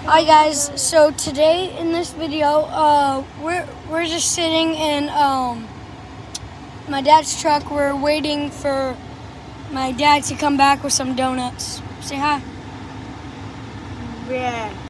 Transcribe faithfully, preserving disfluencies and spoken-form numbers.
Hi guys, so today in this video, uh, we're we're just sitting in um, my dad's truck. We're waiting for my dad to come back with some donuts. Say hi. Yeah.